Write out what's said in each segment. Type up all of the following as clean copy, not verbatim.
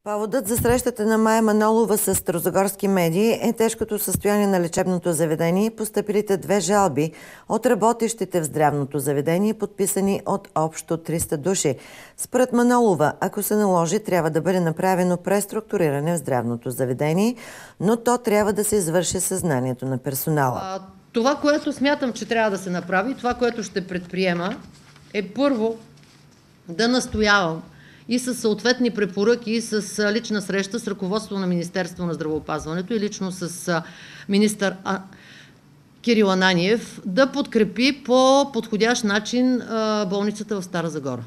Поводът за срещата на Мая Манолова с старозагорски медии е тежкото състояние на лечебното заведение и постъпилите 2 жалби от работещите в здравното заведение, подписани от общо 300 души. Според Манолова, ако се наложи, трябва да бъде направено преструктуриране в здравното заведение, но то трябва да се извърши със знанието на персонала. Това, което смятам, че трябва да се направи, това, което ще предприема, е първо да настоявам и с съответни препоръки, и с лична среща с ръководство на Министерство на здравеопазването и лично с министър Кирил Ананиев да подкрепи по подходящ начин болницата в Стара Загора.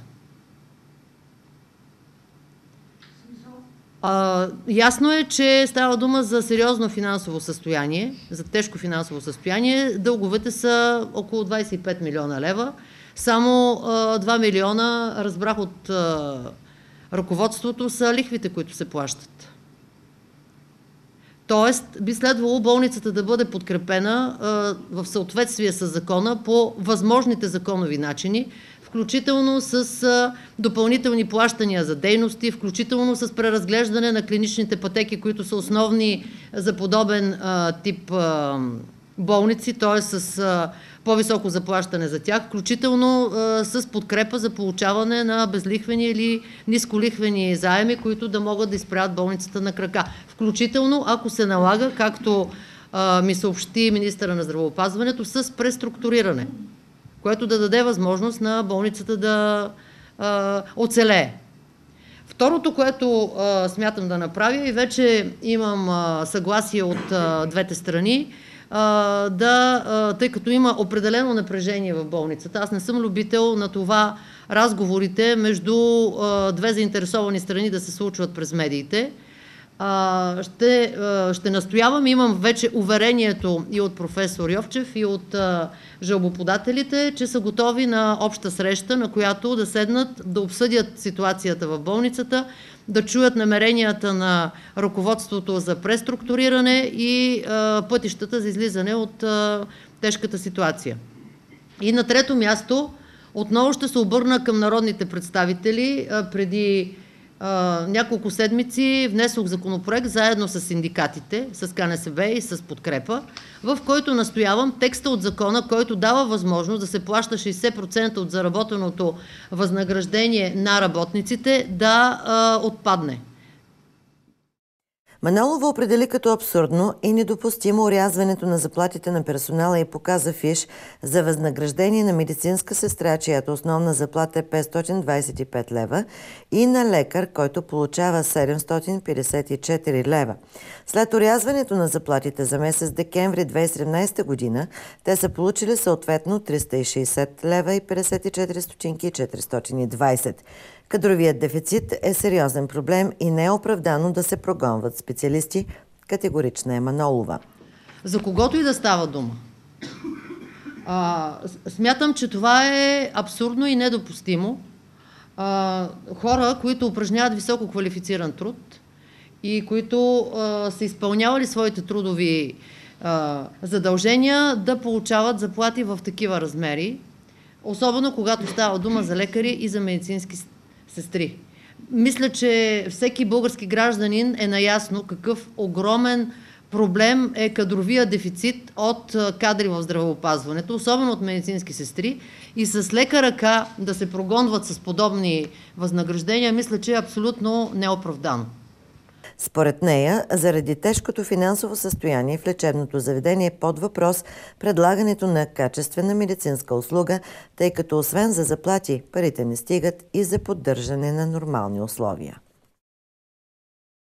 Ясно е, че става дума за сериозно финансово състояние, за тежко финансово състояние. Дълговете са около 25 милиона лева. Само 2 милиона, разбрах от ръководството, са лихвите, които се плащат. Тоест, би следвало болницата да бъде подкрепена в съответствие с закона по възможните законови начини, включително с допълнителни плащания за дейности, включително с преразглеждане на клиничните пътеки, които са основни за подобен тип болници, т.е. с по-високо заплащане за тях, включително с подкрепа за получаване на безлихвени или нисколихвени заеми, които да могат да изправят болницата на крака. Включително, ако се налага, както ми съобщи министъра на здравеопазването, с преструктуриране, което да даде възможност на болницата да оцелее. Второто, което смятам да направя, и вече имам съгласие от двете страни, тъй като има определено напрежение в болницата. Аз не съм любител на това разговорите между две заинтересовани страни да се случват през медиите. Ще настоявам, имам вече уверението и от професор Йовчев, и от жалбоподателите, че са готови на обща среща, на която да седнат, да обсъдят ситуацията в болницата, да чуят намеренията на ръководството за преструктуриране и пътищата за излизане от тежката ситуация. И на трето място, отново ще се обърна към народните представители. Преди няколко седмици внесох законопроект заедно с синдикатите, с КНСБ и с подкрепа, в който настоявам текста от закона, който дава възможност да се плаща 60% от заработеното възнаграждение на работниците, да отпадне. Манолова определи като абсурдно и недопустимо орязването на заплатите на персонала и показа фиш за възнаграждение на медицинска сестра, чиято основна заплата е 525 лева, и на лекар, който получава 754 лева. След орязването на заплатите за месец декември 2017 година, те са получили съответно 360 лева и 54 стотинки и 420. Кадровият дефицит е сериозен проблем и не е оправдано да се прогонват специалисти, категорична е Манолова. За когото и да става дума. Смятам, че това е абсурдно и недопустимо. Хора, които упражняват високо квалифициран труд и които са изпълнявали своите трудови задължения, да получават заплати в такива размери, особено когато става дума за лекари и за медицински сестри. Мисля, че всеки български гражданин е наясно какъв огромен проблем е кадровия дефицит от кадри в здравеопазването, особено от медицински сестри, и с лека ръка да се прогонват с подобни възнаграждения, мисля, че е абсолютно неоправдано. Според нея, заради тежкото финансово състояние в лечебното заведение е под въпрос предлагането на качествена медицинска услуга, тъй като освен за заплати, парите не стигат и за поддържане на нормални условия.